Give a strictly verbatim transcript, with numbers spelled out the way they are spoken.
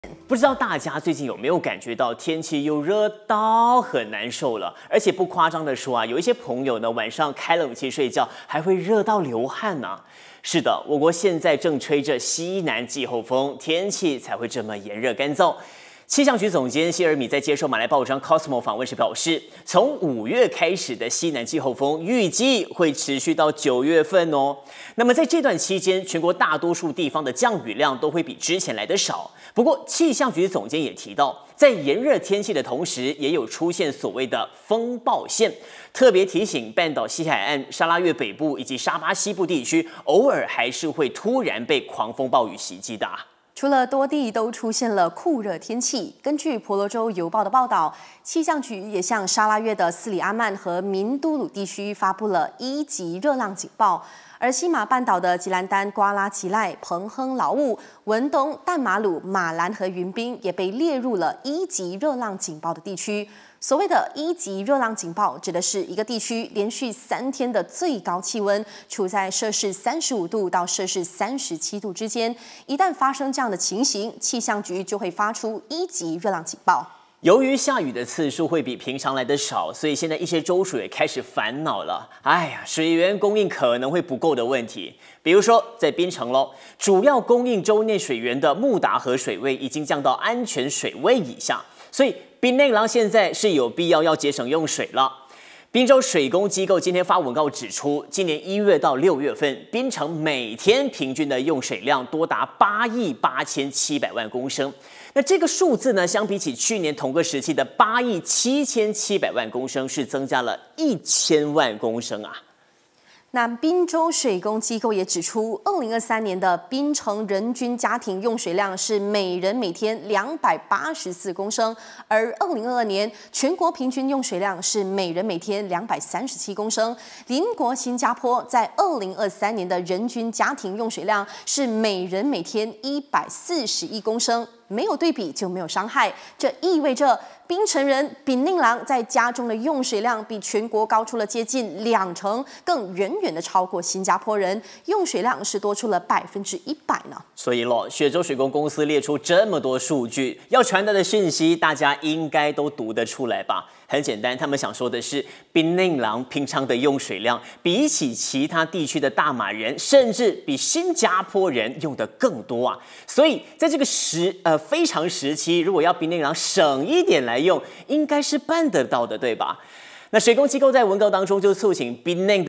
不知道大家最近有没有感觉到天气又热到很难受了？而且不夸张的说啊，有一些朋友呢晚上开冷气睡觉还会热到流汗呢、啊。是的，我国现在正吹着西南季候风，天气才会这么炎热干燥。气象局总监谢尔米在接受马来报章 Cosmo 访问时表示，从五月开始的西南季候风预计会持续到九月份哦。那么在这段期间，全国大多数地方的降雨量都会比之前来的少。不过，气象局总监也提到，在炎热天气的同时，也有出现所谓的风暴线，特别提醒半岛西海岸、沙拉越北部以及沙巴西部地区，偶尔还是会突然被狂风暴雨袭击的。 除了多地都出现了酷热天气，根据婆罗洲邮报的报道，气象局也向沙拉越的斯里阿曼和明都鲁地区发布了一级热浪警报。而西马半岛的吉兰丹、瓜拉吉赖、彭亨劳务、文东、淡马鲁、马兰和云宾也被列入了一级热浪警报的地区。所谓的一级热浪警报，指的是一个地区连续三天的最高气温处在摄氏三十五度到摄氏三十七度之间。一旦发生这样的情形，气象局就会发出一级热浪警报。 由于下雨的次数会比平常来的少，所以现在一些州属也开始烦恼了。哎呀，水源供应可能会不够的问题。比如说在槟城咯，主要供应州内水源的穆达河水位已经降到安全水位以下，所以槟内郎现在是有必要要节省用水了。宾州水工机构今天发文告指出，今年一月到六月份，槟城每天平均的用水量多达八亿八千七百万公升。那这个数字呢，相比起去年同个时期的八亿七千七百万公升，是增加了一千万公升啊。 那宾州水工机构也指出，二零二三年的槟城人均家庭用水量是每人每天两百八十四公升，而二零二二年全国平均用水量是每人每天两百三十七公升。邻国新加坡在二零二三年的人均家庭用水量是每人每天一百四十一公升。没有对比就没有伤害，这意味着槟城人槟宁郎在家中的用水量比全国高出了接近两成，更远远的超过新加坡人，用水量是多出了百分之一百呢。 所以咯，雪州水工公司列出这么多数据，要传达的讯息，大家应该都读得出来吧？很简单，他们想说的是，槟宁郎平常的用水量，比起其他地区的大马人，甚至比新加坡人用的更多啊！所以在这个时呃非常时期，如果要槟宁郎省一点来用，应该是办得到的，对吧？那水工机构在文告当中就促请槟宁